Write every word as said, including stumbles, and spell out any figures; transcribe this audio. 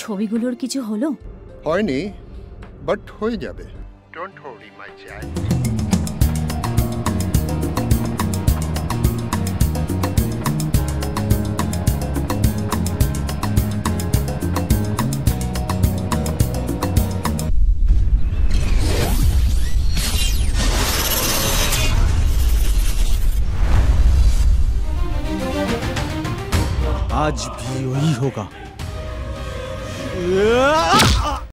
ছবিগুলোর কিছু হলো? হয়নি, বাট হয়ে যাবে। Don't worry my child. आज भी वही होगा।